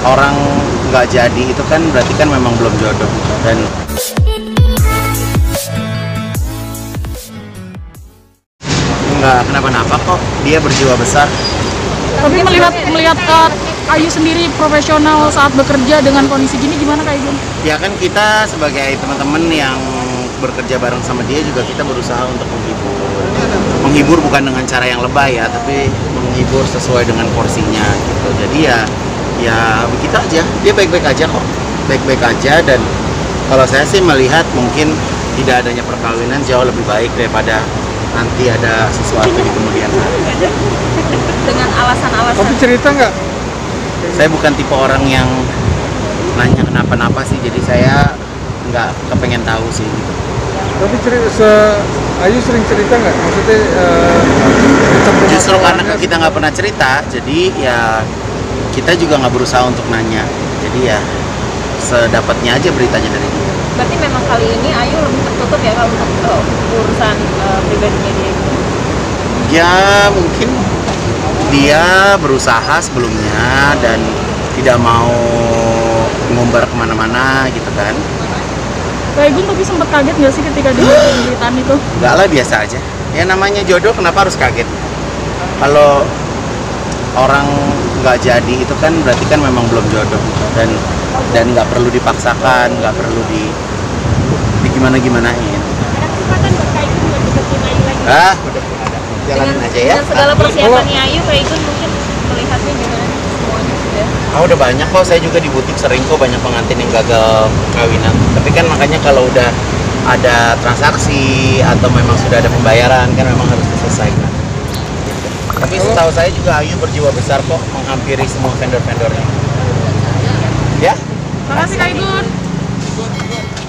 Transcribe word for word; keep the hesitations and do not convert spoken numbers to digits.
orang nggak jadi itu kan berarti kan memang belum jodoh. Dan nggak kenapa-napa kok, dia berjiwa besar. Tapi melihat melihat uh, Ayu sendiri profesional saat bekerja dengan kondisi gini, gimana Kak Igun? Ya kan kita sebagai teman-teman yang bekerja bareng sama dia juga kita berusaha untuk menghibur. Menghibur bukan dengan cara yang lebay ya, tapi menghibur sesuai dengan porsinya gitu. Jadi ya ya begitu aja. Dia baik-baik aja kok. Baik-baik aja, dan kalau saya sih melihat mungkin tidak adanya perkawinan jauh lebih baik daripada nanti ada sesuatu di kemudian hari. Dengan alasan-alasan. Tapi cerita nggak? Saya bukan tipe orang yang nanya kenapa-napa sih, jadi saya nggak kepengen tahu sih gitu. Tapi cerita, se Ayu sering cerita nggak? Maksudnya uh, Justru karena kita nggak pernah cerita, jadi ya kita juga nggak berusaha untuk nanya. Jadi ya sedapatnya aja beritanya dari dia. Berarti memang kali ini Ayu lebih tertutup ya kalau untuk uh, urusan uh, pribadinya dia itu? Ya mungkin dia berusaha sebelumnya dan tidak mau ngumbar kemana-mana gitu kan. Kak Igun tapi sempat kaget nggak sih ketika dia pemberitaan itu? Enggak lah, biasa aja. Ya namanya jodoh, kenapa harus kaget? Kalau orang nggak jadi itu kan berarti kan memang belum jodoh, dan dan nggak perlu dipaksakan, nggak perlu di, di gimana gimanain. Ada kesempatan buat Kak Igun buat deketin Ayu lagi? Ah, udah ada. Jalanin dengan, aja ya. dengan segala persiapannya Ayu, Kak Igun mungkin melihatnya gimana semuanya sudah? Ah, udah banyak kok, saya juga di butik sering kok banyak pengantin yang gagal kawinan. Tapi kan makanya kalau udah ada transaksi atau memang sudah ada pembayaran kan memang harus diselesaikan. Tapi setahu saya juga Ayu berjiwa besar kok, menghampiri semua vendor-vendornya. Ya? Makasih Kak Igun.